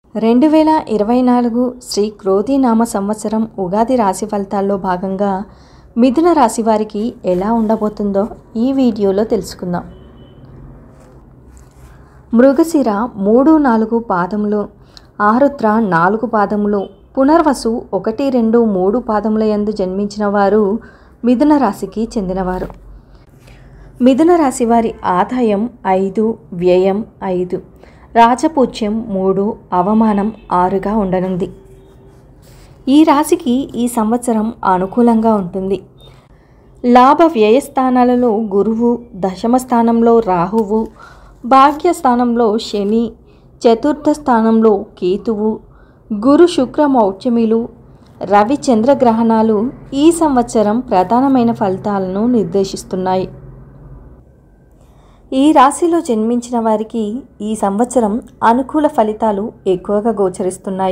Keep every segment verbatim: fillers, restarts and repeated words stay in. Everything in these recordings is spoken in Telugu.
రెండు వేల ఇరవై నాలుగు శ్రీ క్రోధినామ సంవత్సరం ఉగాది రాశి ఫలితాల్లో భాగంగా మిథున రాశి వారికి ఎలా ఉండబోతుందో ఈ వీడియోలో తెలుసుకుందాం. మృగశిర మూడు నాలుగు పాదములు, ఆరుద్ర నాలుగు పాదములు, పునర్వసు ఒకటి రెండు మూడు పాదముల యందు జన్మించిన వారు మిథున రాశికి చెందినవారు. మిథున రాశి వారి ఆదాయం ఐదు, వ్యయం ఐదు, రాజపూజ్యం మూడు, అవమానం ఆరుగా ఉండనుంది. ఈ రాశికి ఈ సంవత్సరం అనుకూలంగా ఉంటుంది. లాభ వ్యయస్థానాలలో గురువు, దశమ స్థానంలో రాహువు, భాగ్యస్థానంలో శని, చతుర్థ స్థానంలో కేతువు, గురు శుక్ర మౌఢ్యమిలు, రవి చంద్రగ్రహణాలు ఈ సంవత్సరం ప్రధానమైన ఫలితాలను నిర్దేశిస్తున్నాయి. ఈ రాశిలో జన్మించిన వారికి ఈ సంవత్సరం అనుకూల ఫలితాలు ఎక్కువగా గోచరిస్తున్నాయి.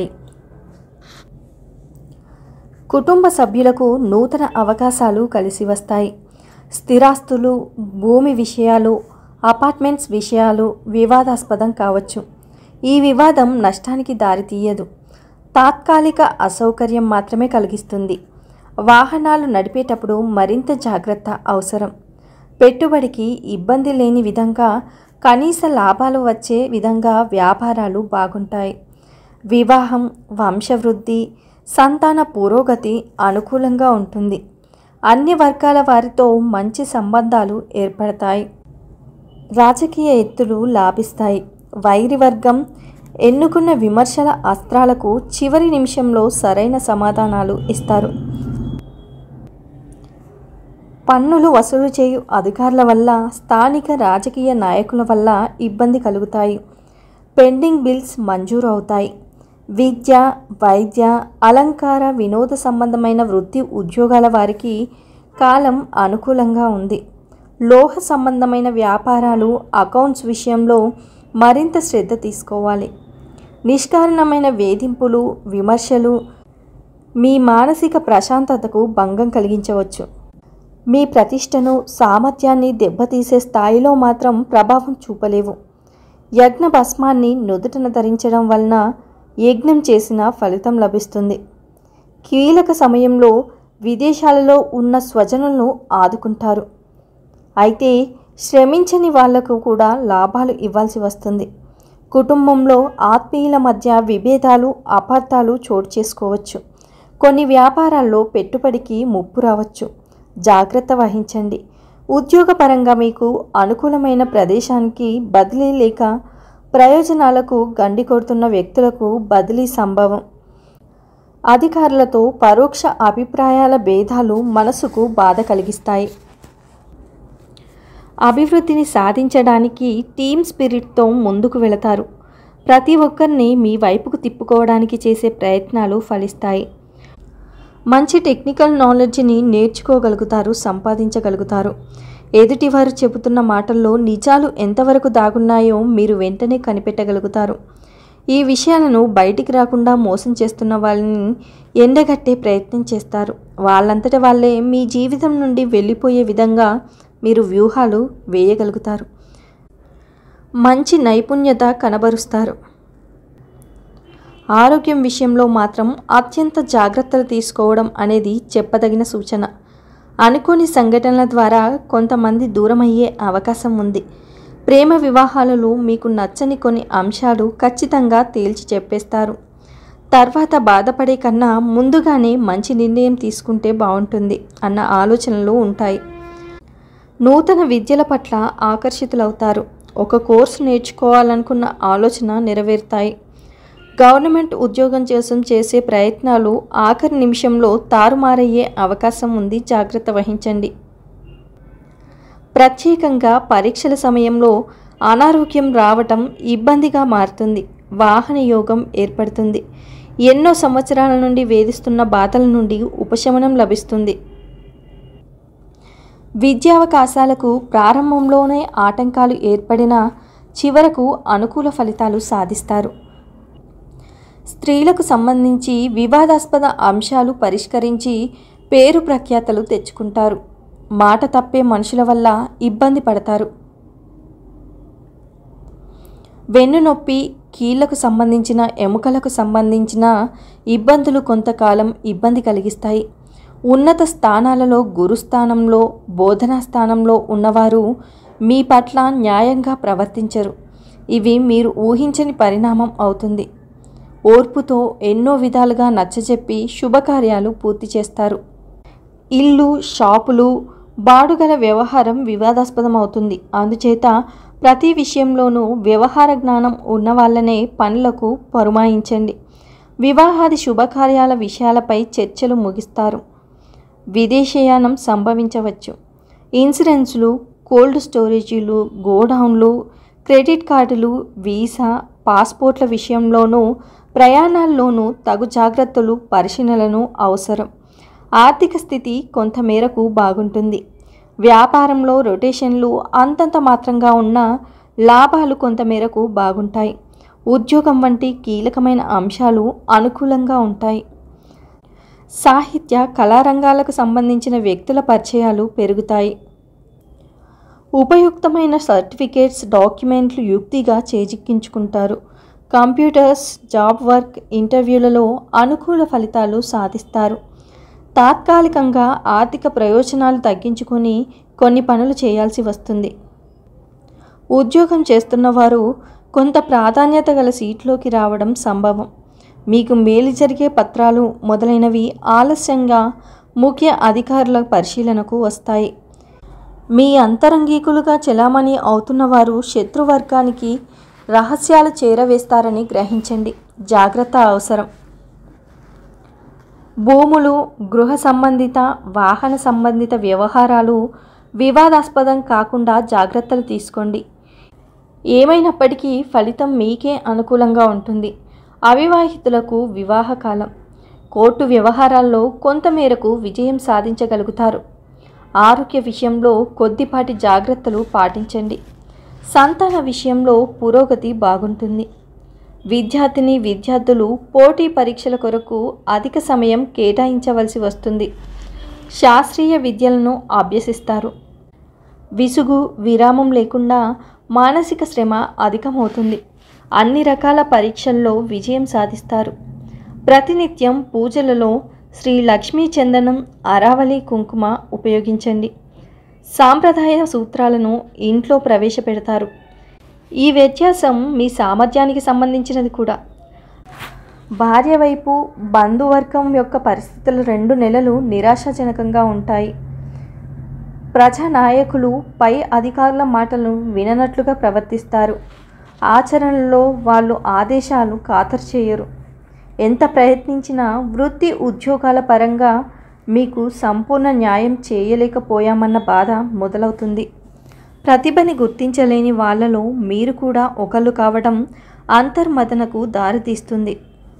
కుటుంబ సభ్యులకు నూతన అవకాశాలు కలిసి వస్తాయి. స్థిరాస్తులు, భూమి విషయాలు, అపార్ట్మెంట్స్ విషయాలు వివాదాస్పదం కావచ్చు. ఈ వివాదం నష్టానికి దారితీయదు, తాత్కాలిక అసౌకర్యం మాత్రమే కలిగిస్తుంది. వాహనాలు నడిపేటప్పుడు మరింత జాగ్రత్త అవసరం. పెట్టుబడికి ఇబ్బంది లేని విధంగా కనీస లాభాలు వచ్చే విధంగా వ్యాపారాలు బాగుంటాయి. వివాహం, వంశవృద్ధి, సంతాన పురోగతి అనుకూలంగా ఉంటుంది. అన్ని వర్గాల వారితో మంచి సంబంధాలు ఏర్పడతాయి. రాజకీయ ఎత్తులు లాభిస్తాయి. వైరి వర్గం ఎన్నుకున్న విమర్శల అస్త్రాలకు చివరి నిమిషంలో సరైన సమాధానాలు ఇస్తారు. పన్నులు వసూలు చేయు అధికారుల వల్ల, స్థానిక రాజకీయ నాయకుల వల్ల ఇబ్బంది కలుగుతాయి. పెండింగ్ బిల్స్ మంజూరు అవుతాయి. విద్య, వైద్య, అలంకార, వినోద సంబంధమైన వృత్తి ఉద్యోగాల వారికి కాలం అనుకూలంగా ఉంది. లోహ సంబంధమైన వ్యాపారాలు, అకౌంట్స్ విషయంలో మరింత శ్రద్ధ తీసుకోవాలి. నిష్కారణమైన వేధింపులు, విమర్శలు మీ మానసిక ప్రశాంతతకు భంగం కలిగించవచ్చు. మీ ప్రతిష్టను, సామర్థ్యాన్ని దెబ్బతీసే స్థాయిలో మాత్రం ప్రభావం చూపలేవు. యజ్ఞ భస్మాన్ని నుదుటన ధరించడం వలన యజ్ఞం చేసిన ఫలితం లభిస్తుంది. కీలక సమయంలో విదేశాలలో ఉన్న స్వజనులను ఆదుకుంటారు. అయితే శ్రమించని వాళ్లకు కూడా లాభాలు ఇవ్వాల్సి వస్తుంది. కుటుంబంలో ఆత్మీయుల మధ్య విభేదాలు, అపార్థాలు చోటు చేసుకోవచ్చు. కొన్ని వ్యాపారాల్లో పెట్టుబడికి ముప్పు రావచ్చు. జాగ్రత్త వహించండి. ఉద్యోగపరంగా మీకు అనుకూలమైన ప్రదేశానికి బదిలీ లేక ప్రయోజనాలకు గండి కొడుతున్న వ్యక్తులకు బదిలీ సంభవం. అధికారులతో పరోక్ష అభిప్రాయాల భేదాలు మనసుకు బాధ కలిగిస్తాయి. అభివృద్ధిని సాధించడానికి టీమ్ స్పిరిట్తో ముందుకు వెళతారు. ప్రతి ఒక్కరిని మీ వైపుకు తిప్పుకోవడానికి చేసే ప్రయత్నాలు ఫలిస్తాయి. మంచి టెక్నికల్ నాలెడ్జ్ని నేర్చుకోగలుగుతారు, సంపాదించగలుగుతారు. ఎదుటివారు చెబుతున్న మాటల్లో నిజాలు ఎంతవరకు దాగున్నాయో మీరు వెంటనే కనిపెట్టగలుగుతారు. ఈ విషయాలను బయటికి రాకుండా మోసం చేస్తున్న వాళ్ళని ఎండగట్టే ప్రయత్నం చేస్తారు. వాళ్ళంతట వాళ్ళే మీ జీవితం నుండి వెళ్ళిపోయే విధంగా మీరు వ్యూహాలు వేయగలుగుతారు. మంచి నైపుణ్యత కనబరుస్తారు. ఆరోగ్యం విషయంలో మాత్రం అత్యంత జాగ్రత్తలు తీసుకోవడం అనేది చెప్పదగిన సూచన. అనుకోని సంఘటనల ద్వారా కొంతమంది దూరమయ్యే అవకాశం ఉంది. ప్రేమ వివాహాలలో మీకు నచ్చని కొన్ని అంశాలు ఖచ్చితంగా తేల్చి చెప్పేస్తారు. తర్వాత బాధపడే కన్నా ముందుగానే మంచి నిర్ణయం తీసుకుంటే బాగుంటుంది అన్న ఆలోచనలు ఉంటాయి. నూతన విద్యల పట్ల ఆకర్షితులవుతారు. ఒక కోర్సు నేర్చుకోవాలనుకున్న ఆలోచన నెరవేరుతాయి. గవర్నమెంట్ ఉద్యోగం కోసం చేసే ప్రయత్నాలు ఆఖరి నిమిషంలో తారుమారయ్యే అవకాశం ఉంది. జాగ్రత్త వహించండి. ప్రత్యేకంగా పరీక్షల సమయంలో అనారోగ్యం రావటం ఇబ్బందిగా మారుతుంది. వాహన యోగం ఏర్పడుతుంది. ఎన్నో సంవత్సరాల నుండి వేధిస్తున్న బాధల నుండి ఉపశమనం లభిస్తుంది. విద్యావకాశాలకు ప్రారంభంలోనే ఆటంకాలు ఏర్పడినా చివరకు అనుకూల ఫలితాలు సాధిస్తారు. స్త్రీలకు సంబంధించి వివాదాస్పద అంశాలు పరిష్కరించి పేరు ప్రఖ్యాతలు తెచ్చుకుంటారు. మాట తప్పే మనుషుల వల్ల ఇబ్బంది పడతారు. వెన్నునొప్పి, కీళ్లకు సంబంధించిన ఎముకలకు సంబంధించిన ఇబ్బందులు కొంతకాలం ఇబ్బంది కలిగిస్తాయి. ఉన్నత స్థానాలలో గురుస్థానంలో బోధనా స్థానంలో ఉన్నవారు మీ పట్ల న్యాయంగా ప్రవర్తించరు. ఇవి మీరు ఊహించని పరిణామం అవుతుంది. ఓర్పుతో ఎన్నో విధాలుగా నచ్చజెప్పి శుభకార్యాలు పూర్తి చేస్తారు. ఇల్లు షాపులు బాడుగల వ్యవహారం వివాదాస్పదం అవుతుంది. అందుచేత ప్రతి విషయంలోనూ వ్యవహార జ్ఞానం ఉన్న వాళ్ళనే పనులకు పురమాయించండి. వివాహాది శుభకార్యాల విషయాలపై చర్చలు ముగిస్తారు. విదేశయానం సంభవించవచ్చు. ఇన్సూరెన్సులు, కోల్డ్ స్టోరేజీలు, గోడౌన్లు, క్రెడిట్ కార్డులు, వీసా, పాస్పోర్ట్ల విషయంలోనూ ప్రయాణాల్లోనూ తగు జాగ్రత్తలు పరిశీలనలు అవసరం. ఆర్థిక స్థితి కొంతమేరకు బాగుంటుంది. వ్యాపారంలో రొటేషన్లు అంతంత మాత్రంగా ఉన్న లాభాలు కొంతమేరకు బాగుంటాయి. ఉద్యోగం వంటి కీలకమైన అంశాలు అనుకూలంగా ఉంటాయి. సాహిత్య కళారంగాలకు సంబంధించిన వ్యక్తుల పరిచయాలు పెరుగుతాయి. ఉపయుక్తమైన సర్టిఫికేట్స్, డాక్యుమెంట్లు యుక్తిగా చేజిక్కించుకుంటారు. కంప్యూటర్స్, జాబ్ వర్క్, ఇంటర్వ్యూలలో అనుకూల ఫలితాలు సాధిస్తారు. తాత్కాలికంగా ఆర్థిక ప్రయోజనాలు తగ్గించుకొని కొన్ని పనులు చేయాల్సి వస్తుంది. ఉద్యోగం చేస్తున్నవారు కొంత ప్రాధాన్యత గల సీట్లోకి రావడం సంభవం. మీకు మేలు జరిగే పత్రాలు మొదలైనవి ఆలస్యంగా ముఖ్య అధికారుల పరిశీలనకు వస్తాయి. మీ అంతరంగికులుగా చెలామణి అవుతున్నవారు శత్రువర్గానికి రహస్యాలు చేరవేస్తారని గ్రహించండి. జాగ్రత్త అవసరం. భూములు, గృహ సంబంధిత, వాహన సంబంధిత వ్యవహారాలు వివాదాస్పదం కాకుండా జాగ్రత్తలు తీసుకోండి. ఏమైనప్పటికీ ఫలితం మీకే అనుకూలంగా ఉంటుంది. అవివాహితులకు వివాహకాలం. కోర్టు వ్యవహారాల్లో కొంతమేరకు విజయం సాధించగలుగుతారు. ఆరోగ్య విషయంలో కొద్దిపాటి జాగ్రత్తలు పాటించండి. సంతాన విషయంలో పురోగతి బాగుంటుంది. విద్యార్థిని విద్యార్థులు పోటీ పరీక్షల కొరకు అధిక సమయం కేటాయించవలసి వస్తుంది. శాస్త్రీయ విద్యలను అభ్యసిస్తారు. విసుగు, విరామం లేకుండా మానసిక శ్రమ అధికమవుతుంది. అన్ని రకాల పరీక్షల్లో విజయం సాధిస్తారు. ప్రతినిత్యం పూజలలో శ్రీ లక్ష్మీ చందనం, అరావళి కుంకుమ ఉపయోగించండి. సాంప్రదాయ సూత్రాలను ఇంట్లో ప్రవేశపెడతారు. ఈ వ్యత్యాసం మీ సామర్థ్యానికి సంబంధించినది కూడా. భార్య వైపు బంధువర్గం యొక్క పరిస్థితులు రెండు నెలలు నిరాశాజనకంగా ఉంటాయి. ప్రజానాయకులు పై అధికారుల మాటలను విననట్లుగా ప్రవర్తిస్తారు. ఆచరణలో వాళ్ళు ఆదేశాలు ఖాతరు చేయరు. ఎంత ప్రయత్నించినా వృత్తి ఉద్యోగాల పరంగా మీకు సంపూర్ణ న్యాయం చేయలేకపోయామన్న బాధ మొదలవుతుంది. ప్రతిభని గుర్తించలేని వాళ్ళలో మీరు కూడా ఒకళ్ళు కావడం అంతర్మదనకు దారితీస్తుంది.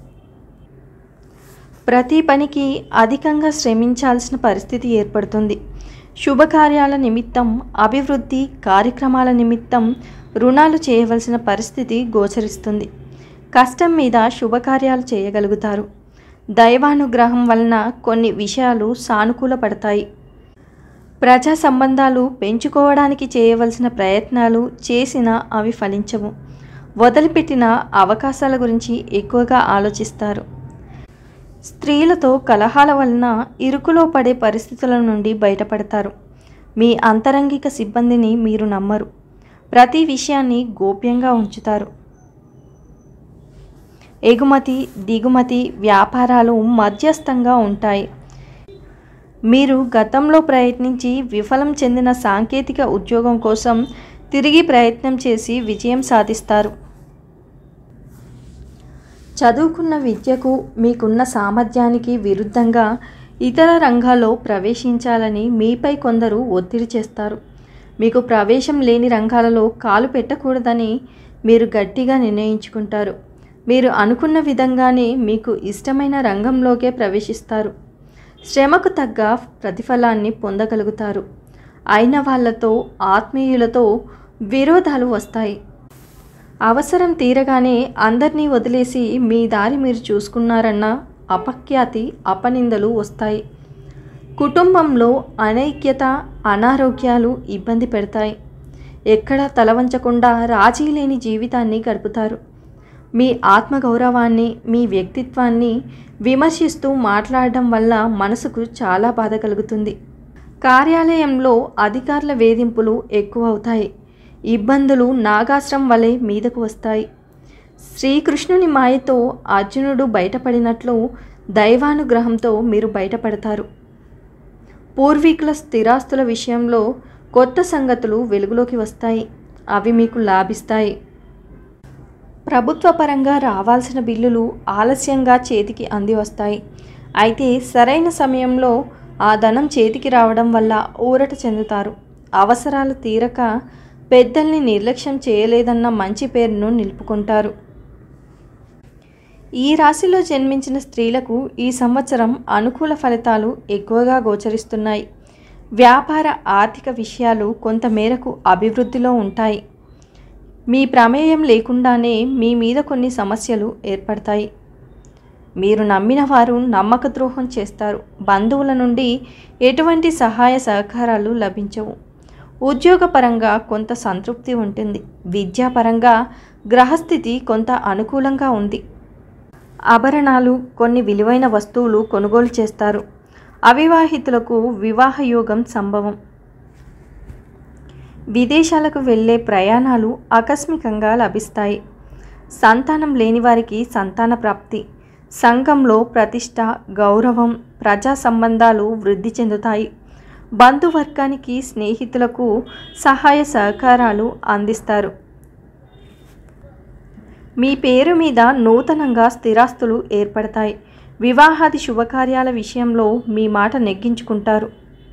ప్రతి పనికి అధికంగా శ్రమించాల్సిన పరిస్థితి ఏర్పడుతుంది. శుభకార్యాల నిమిత్తం, అభివృద్ధి కార్యక్రమాల నిమిత్తం రుణాలు చేయవలసిన పరిస్థితి గోచరిస్తుంది. కష్టం మీద శుభకార్యాలు చేయగలుగుతారు. దైవానుగ్రహం వలన కొన్ని విషయాలు సానుకూలపడతాయి. ప్రజా సంబంధాలు పెంచుకోవడానికి చేయవలసిన ప్రయత్నాలు చేసినా అవి ఫలించవు. వదిలిపెట్టిన అవకాశాల గురించి ఎక్కువగా ఆలోచిస్తారు. స్త్రీలతో కలహాల వలన ఇరుకులో పడే పరిస్థితుల నుండి బయటపడతారు. మీ అంతరంగిక సిబ్బందిని మీరు నమ్మరు. ప్రతి విషయాన్ని గోప్యంగా ఉంచుతారు. ఎగుమతి దిగుమతి వ్యాపారాలు మధ్యస్థంగా ఉంటాయి. మీరు గతంలో ప్రయత్నించి విఫలం చెందిన సాంకేతిక ఉద్యోగం కోసం తిరిగి ప్రయత్నం చేసి విజయం సాధిస్తారు. చదువుకున్న విద్యకు, మీకున్న సామర్థ్యానికి విరుద్ధంగా ఇతర రంగాల్లో ప్రవేశించాలని మీపై కొందరు ఒత్తిడి చేస్తారు. మీకు ప్రవేశం లేని రంగాలలో కాలు పెట్టకూడదని మీరు గట్టిగా నిర్ణయించుకుంటారు. మీరు అనుకున్న విధంగానే మీకు ఇష్టమైన రంగంలోకే ప్రవేశిస్తారు. శ్రమకు తగ్గ ప్రతిఫలాన్ని పొందగలుగుతారు. అయిన వాళ్ళతో, ఆత్మీయులతో విరోధాలు వస్తాయి. అవసరం తీరగానే అందరినీ వదిలేసి మీ దారి మీరు చూసుకున్నారన్న అపఖ్యాతి, అపనిందలు వస్తాయి. కుటుంబంలో అనైక్యత, అనారోగ్యాలు ఇబ్బంది పెడతాయి. ఎక్కడా తలవంచకుండా రాజీ లేని జీవితాన్ని గడుపుతారు. మీ ఆత్మగౌరవాన్ని, మీ వ్యక్తిత్వాన్ని విమర్శిస్తూ మాట్లాడడం వల్ల మనసుకు చాలా బాధ కలుగుతుంది. కార్యాలయంలో అధికారుల వేధింపులు ఎక్కువ అవుతాయి. ఇబ్బందులు నాగాస్త్రం వలె మీదకు వస్తాయి. శ్రీకృష్ణుని మాయతో అర్జునుడు బయటపడినట్లు దైవానుగ్రహంతో మీరు బయటపడతారు. పూర్వీకుల స్థిరాస్తుల విషయంలో కొత్త సంగతులు వెలుగులోకి వస్తాయి. అవి మీకు లాభిస్తాయి. ప్రభుత్వ పరంగా రావాల్సిన బిల్లులు ఆలస్యంగా చేతికి అంది వస్తాయి. అయితే సరైన సమయంలో ఆ ధనం చేతికి రావడం వల్ల ఊరట చెందుతారు. అవసరాలు తీరక పెద్దల్ని నిర్లక్ష్యం చేయలేదన్న మంచి పేరును నిలుపుకుంటారు. ఈ రాశిలో జన్మించిన స్త్రీలకు ఈ సంవత్సరం అనుకూల ఫలితాలు ఎక్కువగా గోచరిస్తున్నాయి. వ్యాపార ఆర్థిక విషయాలు కొంత మేరకు అభివృద్ధిలో ఉంటాయి. మీ ప్రమేయం లేకుండానే మీ మీద కొన్ని సమస్యలు ఏర్పడతాయి. మీరు నమ్మిన వారు నమ్మక ద్రోహం చేస్తారు. బంధువుల నుండి ఎటువంటి సహాయ సహకారాలు లభించవు. ఉద్యోగపరంగా కొంత సంతృప్తి ఉంటుంది. విద్యాపరంగా గ్రహస్థితి కొంత అనుకూలంగా ఉంది. ఆభరణాలు, కొన్ని విలువైన వస్తువులు కొనుగోలు చేస్తారు. అవివాహితులకు వివాహ యోగం సంభవం. విదేశాలకు వెళ్ళే ప్రయాణాలు ఆకస్మికంగా లభిస్తాయి. సంతానం లేని వారికి సంతాన ప్రాప్తి. సంఘంలో ప్రతిష్ట, గౌరవం, ప్రజా సంబంధాలు వృద్ధి చెందుతాయి. బంధువర్గానికి, స్నేహితులకు సహాయ సహకారాలు అందిస్తారు. మీ పేరు మీద నూతనంగా స్థిరాస్తులు ఏర్పడతాయి. వివాహాది శుభకార్యాల విషయంలో మీ మాట నెగ్గించుకుంటారు.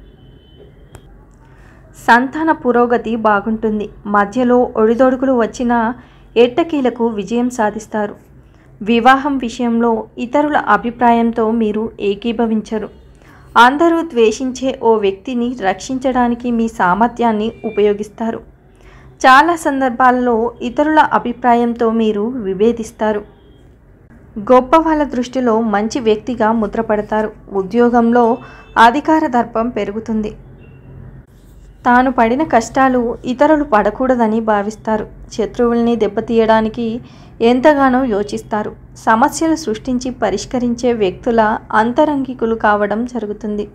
సంతాన పురోగతి బాగుంటుంది. మధ్యలో ఒడిదొడుకులు వచ్చినా ఎట్టకీలకు విజయం సాధిస్తారు. వివాహం విషయంలో ఇతరుల అభిప్రాయంతో మీరు ఏకీభవించరు. అందరూ ద్వేషించే ఓ వ్యక్తిని రక్షించడానికి మీ సామర్థ్యాన్ని ఉపయోగిస్తారు. చాలా సందర్భాలలో ఇతరుల అభిప్రాయంతో మీరు విభేదిస్తారు. గొప్ప వాళ్ళ దృష్టిలో మంచి వ్యక్తిగా ముద్రపడతారు. ఉద్యోగంలో అధికార దర్పం పెరుగుతుంది. తాను పడిన కష్టాలు ఇతరులు పడకూడదని భావిస్తారు. శత్రువుల్ని దెబ్బతీయడానికి ఎంతగానో యోచిస్తారు. సమస్యలు సృష్టించి పరిష్కరించే వ్యక్తుల అంతరంగికులు కావడం జరుగుతుంది.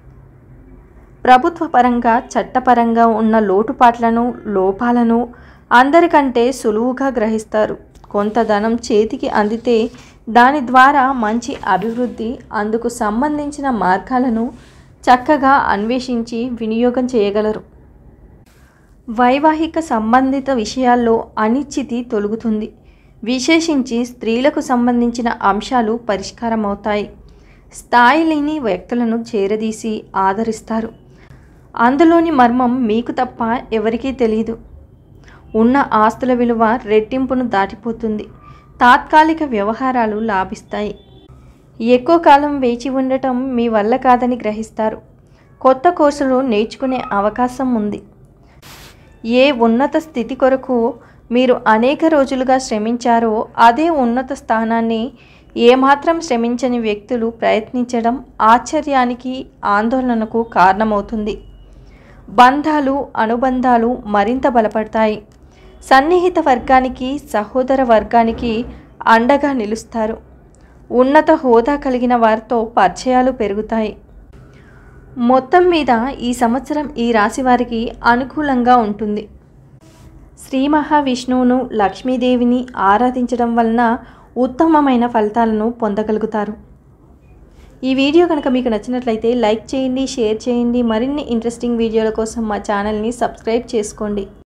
ప్రభుత్వ పరంగా, చట్టపరంగా ఉన్న లోటుపాట్లను, లోపాలను అందరికంటే సులువుగా గ్రహిస్తారు. కొంత ధనం చేతికి అందితే దాని ద్వారా మంచి అభివృద్ధి, అందుకు సంబంధించిన మార్గాలను చక్కగా అన్వేషించి వినియోగం చేయగలరు. వైవాహిక సంబంధిత విషయాల్లో అనిశ్చితి తొలగుతుంది. విశేషించి స్త్రీలకు సంబంధించిన అంశాలు పరిష్కారమవుతాయి. స్థాయి లేని వ్యక్తులను చేరదీసి ఆదరిస్తారు. అందులోని మర్మం మీకు తప్ప ఎవరికీ తెలియదు. ఉన్న ఆస్తుల విలువ రెట్టింపును దాటిపోతుంది. తాత్కాలిక వ్యవహారాలు లాభిస్తాయి. ఎక్కువ కాలం వేచి ఉండటం మీ వల్ల కాదని గ్రహిస్తారు. కొత్త కోర్సులు నేర్చుకునే అవకాశం ఉంది. ఏ ఉన్నత స్థితి కొరకు మీరు అనేక రోజులుగా శ్రమించారో అదే ఉన్నత స్థానాన్ని ఏమాత్రం శ్రమించని వ్యక్తులు ప్రయత్నించడం ఆశ్చర్యానికి, ఆందోళనకు కారణమవుతుంది. బంధాలు, అనుబంధాలు మరింత బలపడతాయి. సన్నిహిత వర్గానికి, సహోదర వర్గానికి అండగా నిలుస్తారు. ఉన్నత హోదా కలిగిన వారితో పరిచయాలు పెరుగుతాయి. మొత్తం మీద ఈ సంవత్సరం ఈ రాశి వారికి అనుకూలంగా ఉంటుంది. శ్రీ మహావిష్ణువును, లక్ష్మీదేవిని ఆరాధించడం వలన ఉత్తమమైన ఫలితాలను పొందగలుగుతారు. ఈ వీడియో కనుక మీకు నచ్చినట్లయితే లైక్ చేయండి, షేర్ చేయండి. మరిన్ని ఇంట్రెస్టింగ్ వీడియోల కోసం మా ఛానల్ని సబ్స్క్రైబ్ చేసుకోండి.